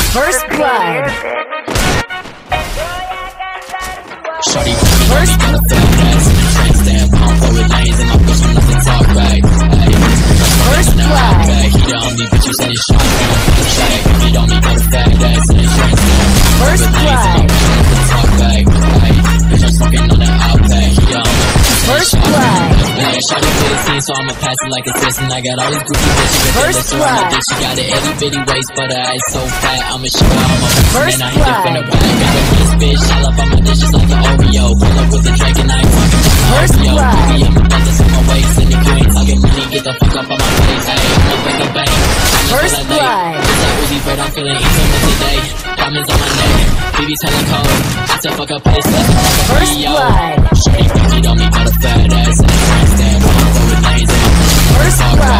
First blood. Shorty first got a fat ass in the train stand. I'm forward lanes and my bitch from nothing talk back. First blood. He on me, but you said it's shot. He on me, got a fat ass in the train stand. First blood. Talk back. Bitch, I'm smoking on that outback. He on me. First blood. Shawty for the scene, so I'ma pass it like a test. And I got all these goofy bitches. First blood. She got an itty bitty waist, but her ass so fat. I'ma show her I'm a First and I hit it from the blood. back. Got a piece, bitch, all up on my dishes like an Oreo. Pull up with the drink and I ain't talking about First Oreo. blood. Baby, I'm a business on my waist. And if you ain't talking money, get the fuck up on my face. Hey, I'm up in the bank. First blood. It's like Uzi, but I'm feeling intimate today. Diamonds on my neck, BB telling cold. I said fuck up place, let's fuck up First Rio. blood. Shawty think he on me, got a fat ass in the train stand. I'm forward lanes and my First blood.